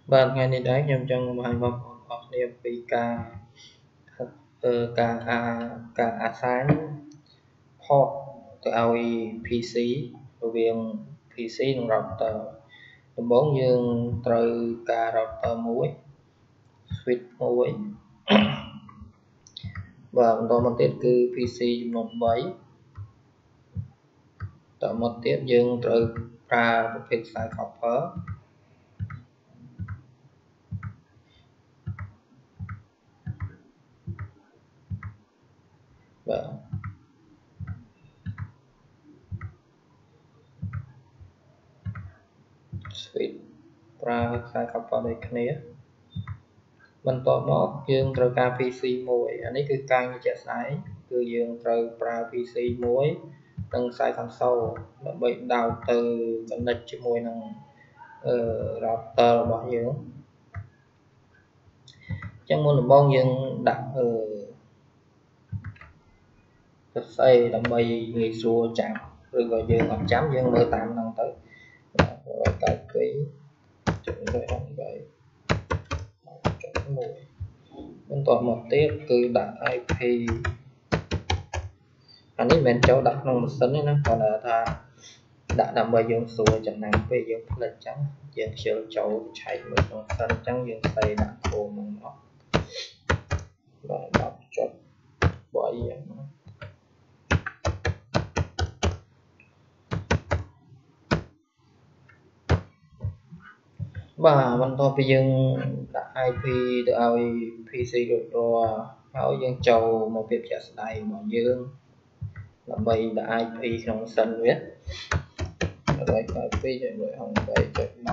Bạn ngày nay đấy nhằm trong hành vọng hoặc niệm vì cả assign port từ AI PC rồi viên PC routerដំបូងយើងត្រូវការ router មួយ switch មួយបាទបន្តមកទៀតគឺ PC ចំនួន3តមកទៀតយើងត្រូវប្រើប្រភេទខ្សែ copper បាទ switch ប្រើខ្សែ copper ដូចគ្នាបន្ទាប់មកយើងត្រូវការ PC មួយអានេះគឺការងារជាក់ស្ដែងគឺយើងត្រូវប្រើ PC មួយនិងខ្សែ console ដើម្បីដោតទៅ connect ជាមួយនឹងrouter របស់យើងអញ្ចឹងមុនដំបូងយើងដាក់សរសេរដើម្បីងាយស្រួលចាំឬក៏យើងអត់ចាំយើងមើលតាមហ្នឹងទៅបន្ទាប់មកទៀតគឺដាក់ IP អានេះមិនមែនចូលដាក់ក្នុងម៉ាស៊ីនទេណាគ្រាន់តែថាដាក់ដើម្បីយើងស្រួលចំណាំពេលយើងផ្លិចចឹងយើងខ្ជិលចូលឆែកមើលក្នុងម៉ាស៊ីនចឹងយើងផ្សេងដាក់ធំហ្នឹងអស់បាទ10.3យ៉ាងណាបាទបន្ទាប់ពីយើងដាក់ IP ទៅឲ្យ PC រួចរាល់ហើយយើងចូលមកភាពជាក់ស្ដែងរបស់យើងដើម្បីដាក់ IP ក្នុងម៉ាស៊ីនវាដើម្បី IP 168.10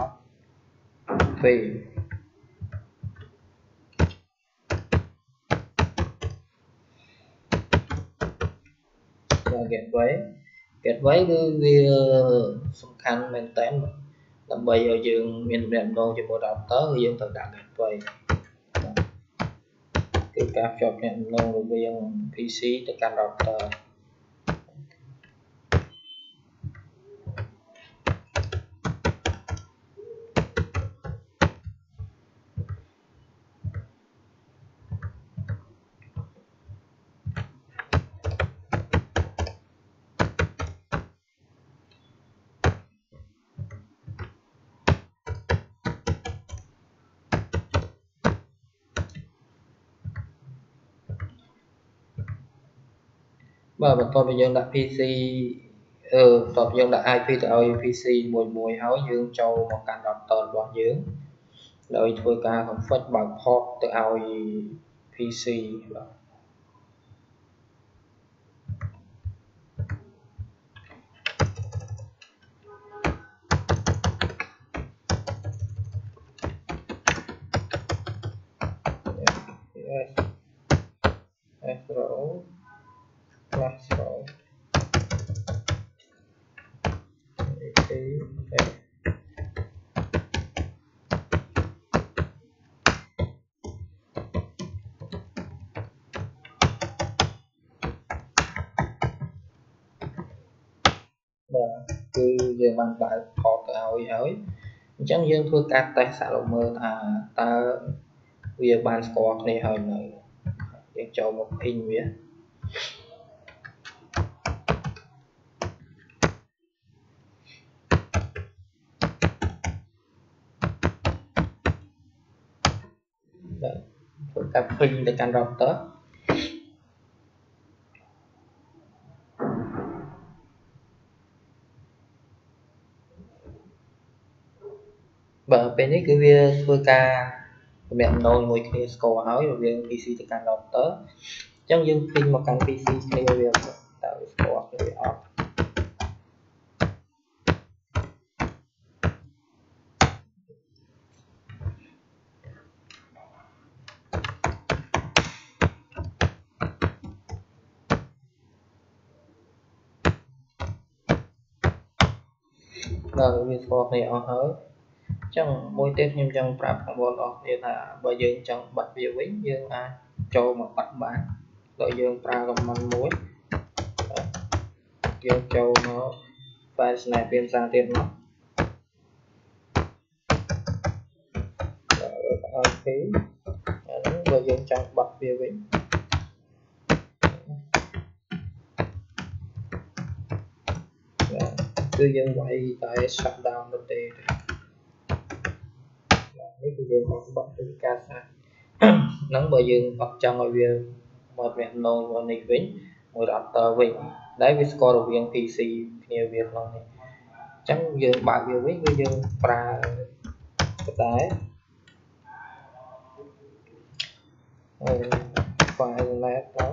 gateway គឺវាសំខាន់មែនតើដើម្បីឲ្យយើងមានទំនាក់ទំនងជាមួយ router គឺយើងត្រូវដាក់ gateway គឺការភ្ជាប់ទំនាក់ទំនងរវាង PC ទៅកាន់ router បាទបន្ទាប់ពីយើងដាក់ PC បន្ទាប់ពីយើងដាក់ IP ទៅឲ្យ PC មួយហើយយើងចូលមកកាន់ router របស់យើងដោយធ្វើការ configure បើក port ទៅឲ្យ PC បាទគឺយើងបានបើក port ទៅឲ្យហើយអញ្ចឹងយើងធ្វើការ test សាកល្មើលថាតើវាបានស្គាល់គ្នាហើយនៅយើងចូលមក ping វាធ្វើការ ping ទៅកាន់ routerពេលនេះគឺវាធ្វើការទំនាក់ទំនងជាមួយគ្នាស្គាល់ហើយរវាង PC ទៅកាន់ router អញ្ចឹងយើង ping មកកាន់ PC គ្នាវាតើវាស្គាល់គ្នាអត់ដល់វាស្គាល់គ្នាអស់ហើយចឹងមួយទៀតខ្ញុំចង់ប្រាប់បងប្អូនអស់គ្នាថាបើយើងចង់បិទវាវិញយើងអាចចូលមកបិទបានដោយយើងប្រើ command មួយយើងចូលមក file snap វាសារទៀតមក IP អាហ្នឹងបើយើងចង់បတ်វាវិញគឺយើងវាយតែ shut down ទៅទេនេះគឺយើងបတ်ពីការសាច់ហ្នឹងបើយើងអត់ចង់ឲ្យវាមកវាណូមកនេះវិញមួយ router វិញដែលវាស្គាល់រវាង PC គ្នាវាក្នុងនេះអញ្ចឹងយើងបើកវាវិញគឺយើងប្រើតែfile net ទៅ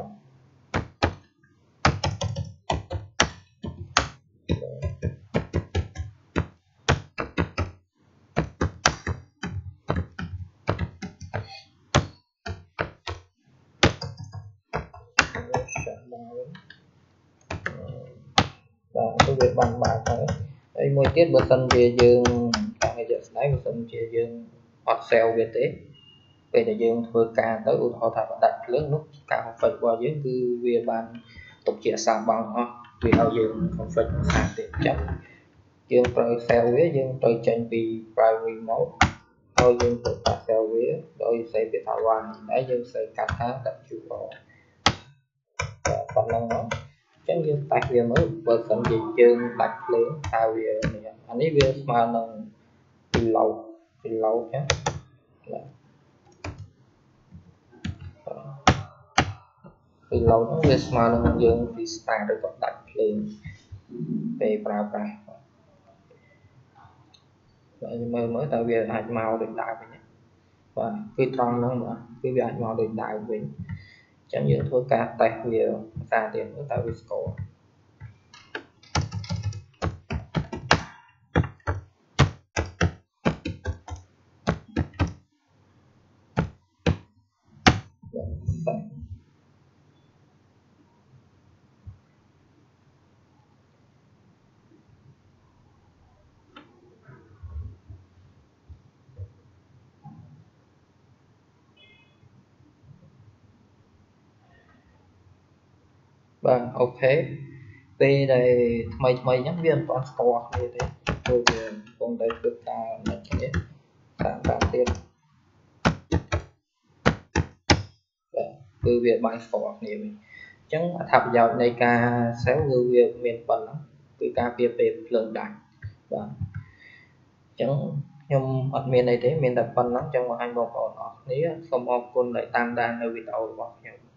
បាទគឺវាបានបើកហើយមួយទៀតបើសិនជាយើងតាមរយៈស្ដែងបើសិនជាយើងអត់ sell វាទេពេលដែលយើងធ្វើការទៅឧទាហរណ៍ថាបដាច់ភ្លើងនោះការ config របស់យើងគឺវាបានទុកជាសាបង់អស់វាឲ្យយើង config សាទៀតអញ្ចឹងយើងត្រូវ sell វាយើងត្រូវចេញពី primary mode ហើយយើងត្រូវដាក់ sell វាដោយសេវាថាវ៉ាន់ហើយយើងសេកាត់ថា WR ប៉ុណ្ណឹងមកអញ្ចឹងយើងតាច់វាមើលបើសិនជាយើងដាច់ភ្លើងតើវាអានេះវាស្មើនឹង load អញ្ចឹងពី load ហ្នឹងវាស្មើនឹងយើង restart ឬក៏ដាច់ភ្លើងពេលប្រើប្រាស់បាទមើលតើវាអាចមកដូចដើមវិញបាទគឺត្រង់ហ្នឹងបាទគឺវាអាចមកដូចដើមវិញអញ្ចឹងយើងធ្វើការ test វាសារទៀតតើវាស្គាល់បាទអូខេពេលដែលថ្មីអញ្ចឹងវាមិនទាន់ស្គាល់គ្នាទេព្រោះវាកំពុងតែធ្វើការមិនគ្នាតាមទៀតបាទគឺវាបានស្គាល់គ្នាវិញអញ្ចឹងអត្ថប្រយោជន៍នៃការ sell គឺវាមានប៉ុណ្ណឹងគឺការពារពេលភ្លើងដាច់បាទអញ្ចឹងខ្ញុំអត់មានអីទេមានតែប៉ុណ្ណឹងចង់បង្ហាញបងប្អូនអរគ្នាសូមអរគុណដែលតាមដាននៅវីដេអូរបស់ខ្ញុំ